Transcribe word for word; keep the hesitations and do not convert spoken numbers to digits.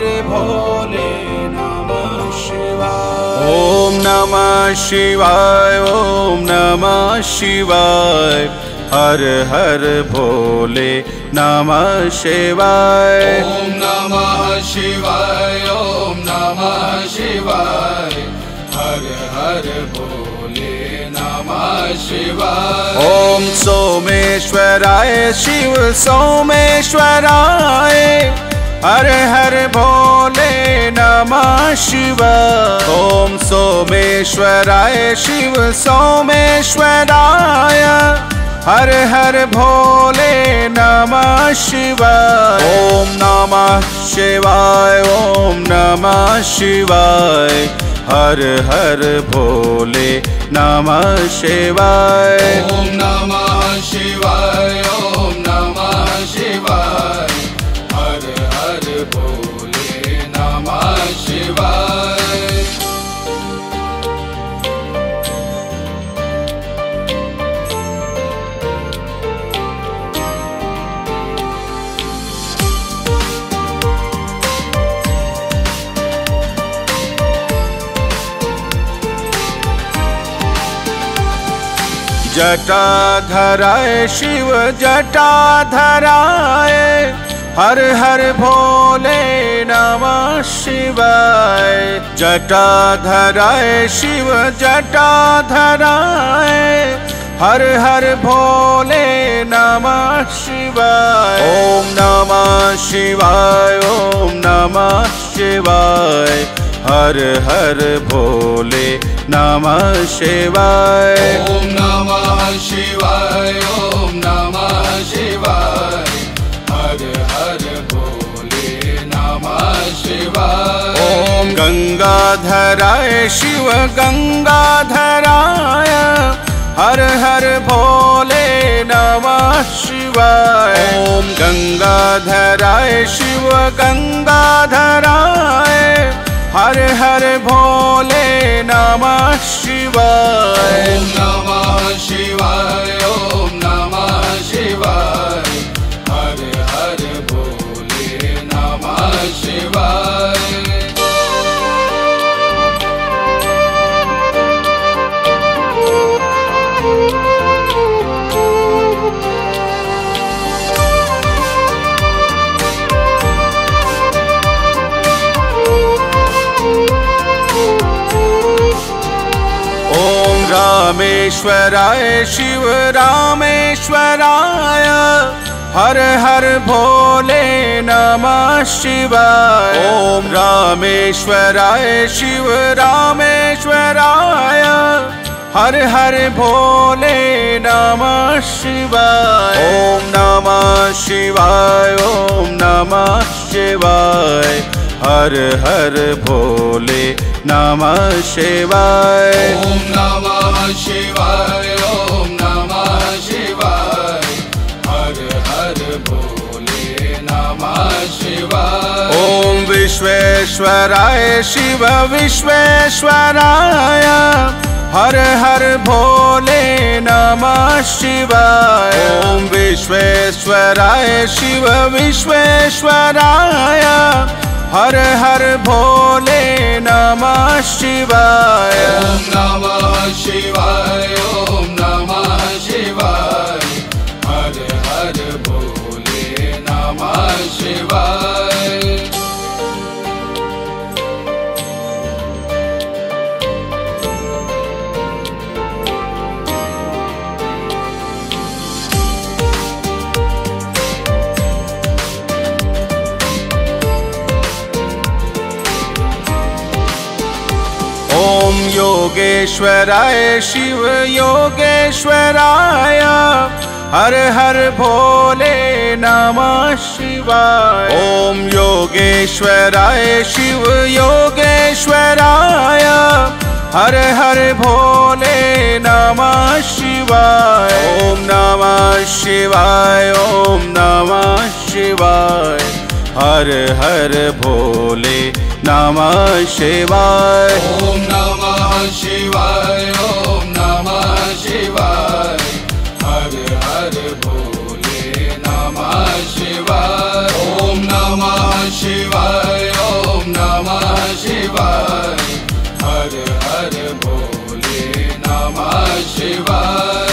भोले नमः शिवाय। ओम नमः शिवाय, ओम नमः शिवाय, हर हर भोले नमः शिवाय। ओम नमः शिवाय, ओम नमः शिवाय, हर हर भोले नमः शिवाय। ओम सोमेश्वराय शिव सोमेश्वराय, हर हर भोले नमः शिवाय। ओम सोमेश्वराय शिव सोमेश्वराय, हर हर भोले नमः शिवाय। ओम नमः शिवाय, ओम नमः शिवाय, हर हर भोले नमः शिवाय। ओम नमः शिवाय, ओम नमः शिवाय, हर हर भोले नमः शिवाय। जटाधराय शिव जटाधराय, हर हर भोले नमः शिवाय। जटाधराय शिव जटाधराय, हर हर भोले नमः शिवाय। ओम नमः शिवाय, ओम नमः शिवाय, हर हर भोले नमः शिवाय। ओम नमः शिवाय, ओम नमः शिवाय, हर हर भोले नमः शिवाय। ओम गंगाधराय शिव गंगाधराय, हर हर भोले नमः शिवाय। ओम गंगाधराय शिव गंगाधराय, हर हर भोले नमः शिवाय। ओम नमः शिवाय, ओम नमः शिवाय, हर हर भोले नमः शिवाय। रामेश्वराय शिव रामेश्वराय, हर हर भोले नमः शिवाय। ओम रामेश्वराय शिव रामेश्वराय, हर हर भोले नमः शिवाय। ओम नमः शिवाय, ओम नमः शिवाय, हर हर भोले नमः शिवाय। ओम नमः शिवाय, ओम नमः शिवाय, हर हर भोले नमः शिवाय। ओम विश्वेश्वराय शिव विश्वेश्वराय, हर हर भोले नमः शिवाय। ओम विश्वेश्वराय शिव विश्वेश्वराय, हर हर भोले नमः शिवाय। ओम नमः शिवाय, ओम नमः शिवाय, हर हर भोले नमः शिवाय। ओम योगेश्वराय शिव योगेश्वराय, हर हर भोले नमः शिवाय। ओम योगेश्वराय शिव योगेश्वराय, हर हर भोले नमः शिवाय। ओम नमः शिवाय, ओम नमः शिवाय, हर हर भोले नमः शिवाय। ओम नमः शिवाय, ओम नमः शिवाय, हर हर भोले नमः शिवाय। ओम नमः शिवाय, ओम शिवाय